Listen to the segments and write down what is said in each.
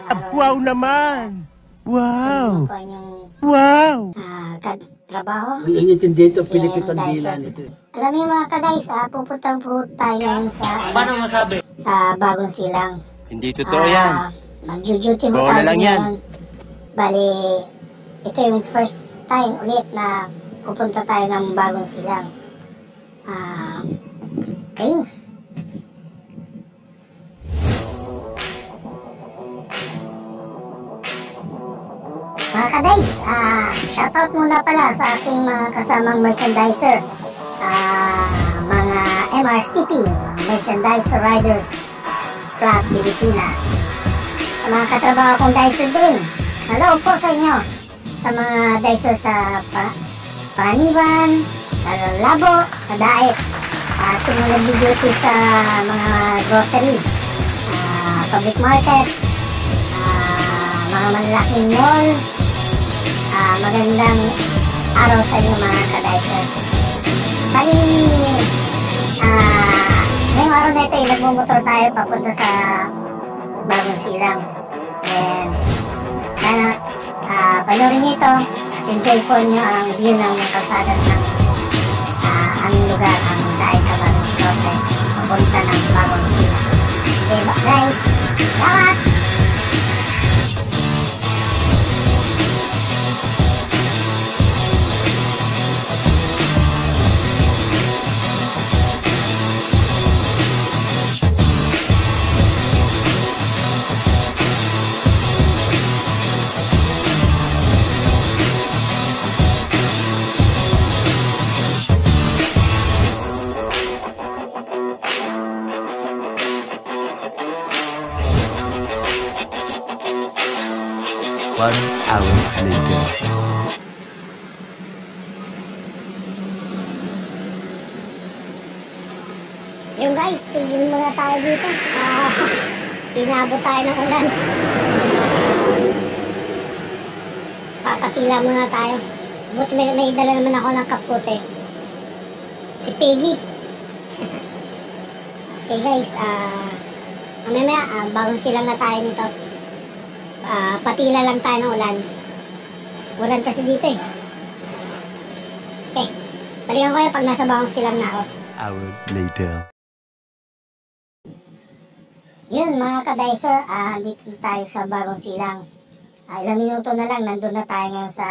Wow naman! Wow! Kung ano yung Wow! trabaho. Inintindi ito, pilipitan dila nito. Alam niyo mga kadays, pupuntang po tayo ngayon sa, Paano masabi? sa Bagong Silang. Hindi totoo yan. Mag-duty mo Bola tayo lang yan. ngayon. Bali, ito yung first time ulit na pupunta tayo ng Bagong Silang. Okay. Mga kadays, shoutout muna pala sa aking mga kasamang merchandiser, mga MRCP, Merchandiser Riders Club Pilipinas. Sa mga katrabaho kong dicer din, hello po sa inyo. Sa mga dicer sa Paniwan, sa Labo, sa Daet, at yung nag-duty sa mga grocery, public market, mga malalaking mall. Magandang araw sa inyo mga ka-dicer. Bali, ngayong araw na ito, nagmumotor tayo papunta sa Bagong Silang. And sana panoorin nyo ito, enjoy po nyo ang view ng kalsada ng aming lugar, ang dahil sa Bagong Silang, papunta ng Bagong Silang. Okay guys, salamat! One hour later. Yung guys, tigil muna tayo dito. Inabot tayo ng ulan. Papatila muna tayo. Buti may dala naman ako ng kapote. Si Peggy. Okay guys, mamaya, Bagong Silang na tayo nito. Patila lang tayo ng ulan. Ulan kasi dito eh. Okay, balikan ko pag nasa Bagong Silang na ako. Hour later. Yun mga ka-dicer, dito na tayo sa Bagong Silang. Ilang minuto na lang, nandun na tayo ngayon sa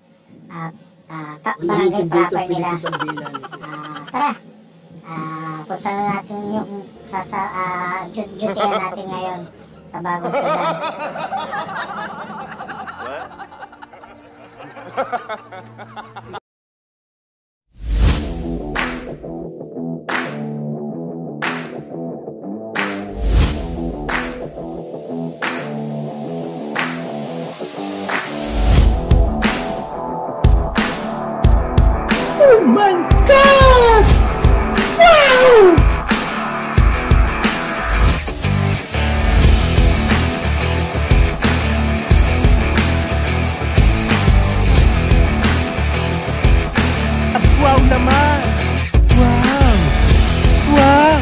barangay proper nila. Tara, punta na natin yung duty-an natin ngayon sa Bagong Silang. Oh my God! Wow! Wow naman! Wow! Wow!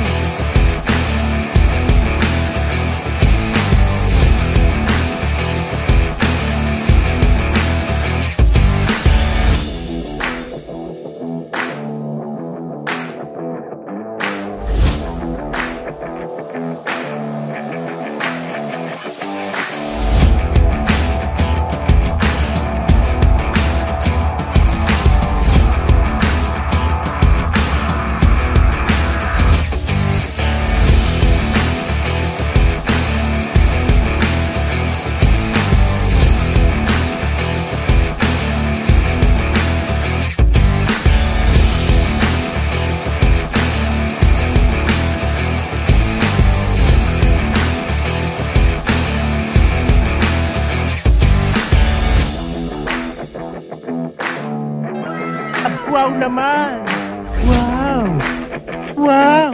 Wow naman! Wow! Wow!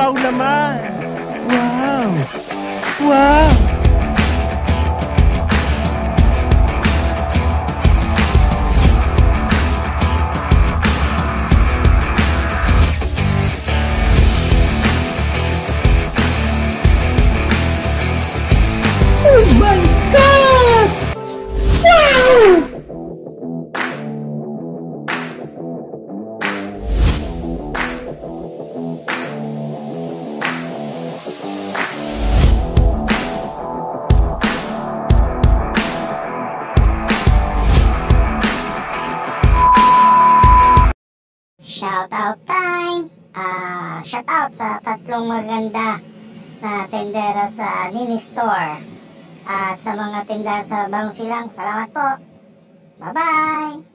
wow naman! Wow! Wow! Oh my God! Wow! Shoutout time! Shoutout sa tatlong maganda na tendera sa Nini Store. At sa mga tindahan sa Bagong Silang, salamat po! Bye-bye!